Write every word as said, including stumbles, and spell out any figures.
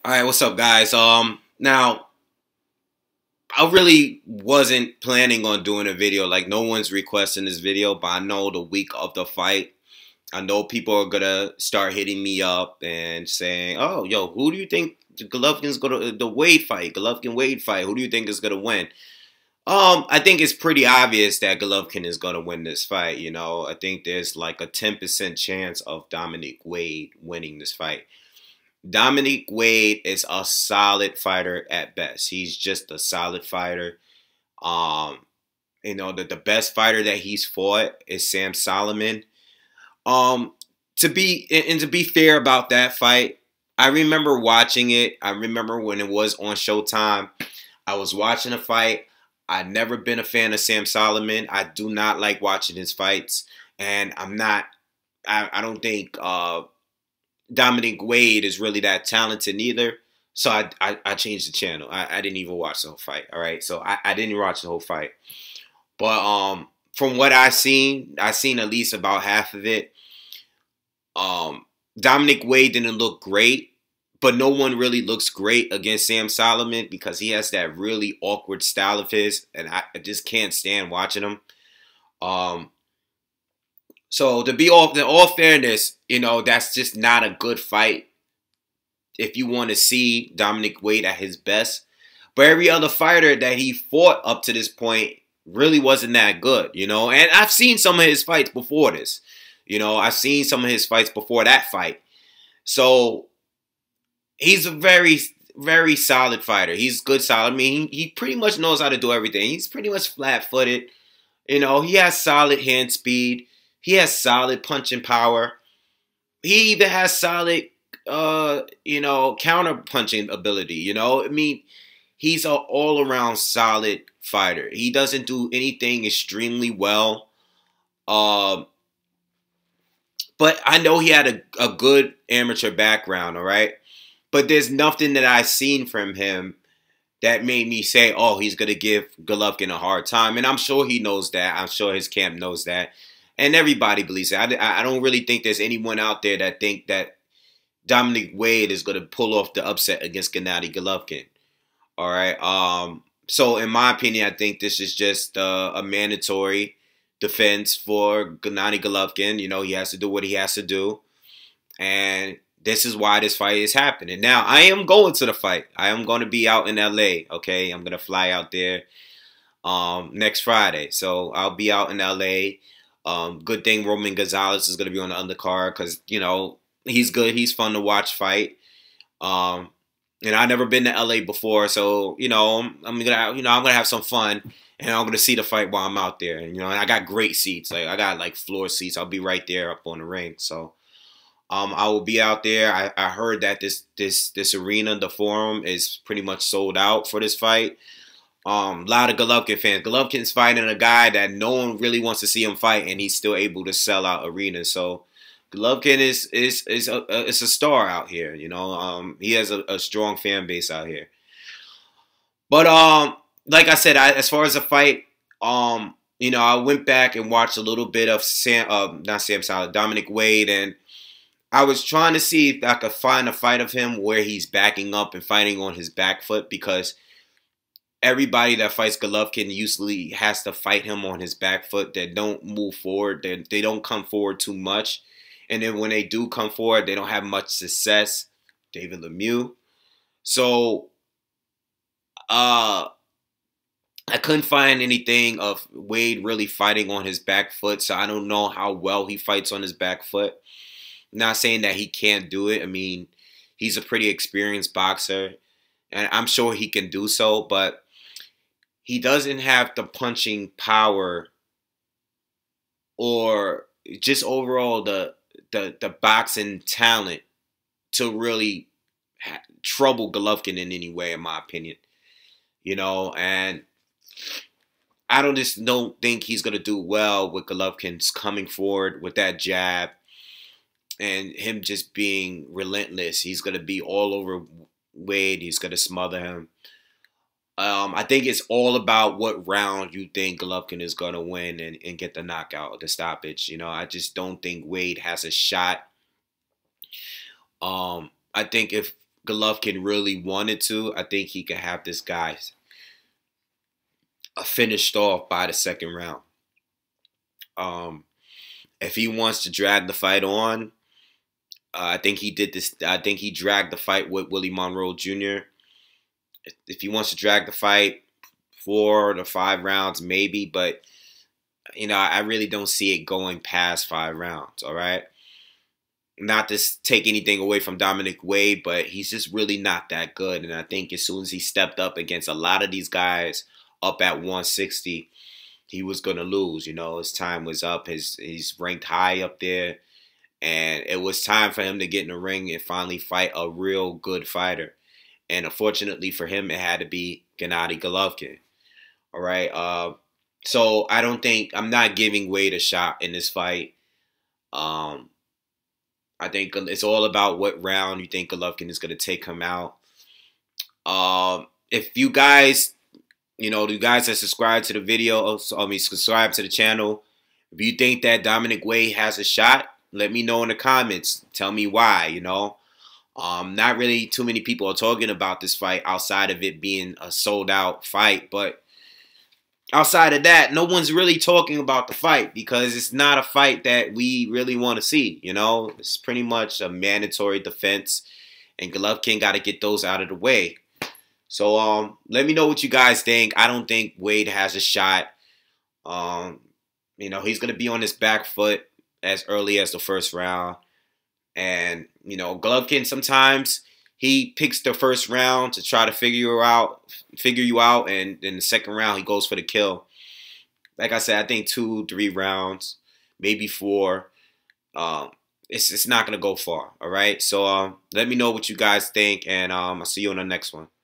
All right, what's up, guys? Um, now I really wasn't planning on doing a video. Like, no one's requesting this video, but I know the week of the fight, I know people are gonna start hitting me up and saying, "Oh, yo, who do you think Golovkin's gonna the Wade fight? Golovkin Wade fight? Who do you think is gonna win?" Um, I think it's pretty obvious that Golovkin is gonna win this fight. You know, I think there's like a ten percent chance of Dominic Wade winning this fight. Dominic Wade is a solid fighter at best. He's just a solid fighter. Um, you know, the, the best fighter that he's fought is Sam Solomon. Um, to be and, and to be fair about that fight, I remember watching it. I remember when it was on Showtime. I was watching a fight. I've never been a fan of Sam Solomon. I do not like watching his fights, and I'm not. I, I don't think. Uh, Dominic Wade is really that talented either. So I, I, I changed the channel. I, I didn't even watch the whole fight. All right. So I, I didn't watch the whole fight. But um, from what I seen, I seen at least about half of it. Um, Dominic Wade didn't look great, but no one really looks great against Sam Solomon because he has that really awkward style of his, and I, I just can't stand watching him. Um, So to be all in all fairness, you know, that's just not a good fight if you want to see Dominic Wade at his best. But every other fighter that he fought up to this point really wasn't that good, you know. And I've seen some of his fights before this. You know, I've seen some of his fights before that fight. So he's a very, very solid fighter. He's good, solid. I mean, he, he pretty much knows how to do everything. He's pretty much flat-footed. You know, he has solid hand speed. He has solid punching power. He even has solid, uh, you know, counter punching ability. You know, I mean, he's an all-around solid fighter. He doesn't do anything extremely well. Uh, but I know he had a, a good amateur background, all right? But there's nothing that I've seen from him that made me say, oh, he's going to give Golovkin a hard time. And I'm sure he knows that. I'm sure his camp knows that. And everybody believes it. I, I don't really think there's anyone out there that think that Dominic Wade is going to pull off the upset against Gennady Golovkin. All right. Um. So, in my opinion, I think this is just uh, a mandatory defense for Gennady Golovkin. You know, he has to do what he has to do. And this is why this fight is happening. Now, I am going to the fight. I am going to be out in L A, okay? I'm going to fly out there um, next Friday. So, I'll be out in L A. Um, good thing Roman Gonzalez is going to be on the undercard because, you know, he's good. He's fun to watch fight. Um, and I've never been to L A before, so, you know, I'm, I'm gonna, you know, I'm gonna have some fun, and I'm gonna see the fight while I'm out there. And you know, and I got great seats. Like I got like floor seats. I'll be right there up on the ring. So, um, I will be out there. I, I heard that this this this arena, the Forum, is pretty much sold out for this fight. Um, a lot of Golovkin fans. Golovkin's fighting a guy that no one really wants to see him fight, and he's still able to sell out arenas. So Golovkin is is is a, a, is a star out here. You know, um, he has a, a strong fan base out here. But um, like I said, I, as far as the fight, um, you know, I went back and watched a little bit of Sam, uh, not Sam Solomon, Dominic Wade, and I was trying to see if I could find a fight of him where he's backing up and fighting on his back foot because everybody that fights Golovkin usually has to fight him on his back foot. They don't move forward. They, they don't come forward too much. And then when they do come forward, they don't have much success. David Lemieux. So, uh, I couldn't find anything of Wade really fighting on his back foot. So I don't know how well he fights on his back foot. I'm not saying that he can't do it. I mean, he's a pretty experienced boxer. And I'm sure he can do so, but he doesn't have the punching power or just overall the the, the boxing talent to really ha trouble Golovkin in any way, in my opinion. You know, and I don't just don't think he's gonna do well with Golovkin's coming forward with that jab and him just being relentless. He's gonna be all over Wade. He's gonna smother him. Um, I think it's all about what round you think Golovkin is going to win and, and get the knockout, the stoppage. You know, I just don't think Wade has a shot. Um, I think if Golovkin really wanted to, I think he could have this guy finished off by the second round. Um, if he wants to drag the fight on, uh, I think he did this. I think he dragged the fight with Willie Monroe Junior If, if he wants to drag the fight four to five rounds, maybe, but you know, I really don't see it going past five rounds. All right. Not to take anything away from Dominic Wade, but he's just really not that good. And I think as soon as he stepped up against a lot of these guys up at one sixty, he was going to lose. You know, his time was up. His He's ranked high up there. And it was time for him to get in the ring and finally fight a real good fighter. And unfortunately for him, it had to be Gennady Golovkin. All right. Uh, so I don't think, I'm not giving Wade a shot in this fight. Um... I think it's all about what round you think Golovkin is going to take him out. Um, if you guys, you know, you guys that subscribe to the video, I mean, subscribe to the channel, if you think that Dominic Wade has a shot, let me know in the comments. Tell me why, you know. Um, not really too many people are talking about this fight outside of it being a sold-out fight, but outside of that, no one's really talking about the fight because it's not a fight that we really want to see, you know? It's pretty much a mandatory defense, and Golovkin got to get those out of the way. So um, let me know what you guys think. I don't think Wade has a shot. Um, you know, he's going to be on his back foot as early as the first round. And, you know, Golovkin sometimes he picks the first round to try to figure you out, figure you out, and in the second round he goes for the kill. Like I said, I think two, three rounds, maybe four. Um, it's it's not gonna go far. All right. So um, let me know what you guys think, and um, I'll see you on the next one.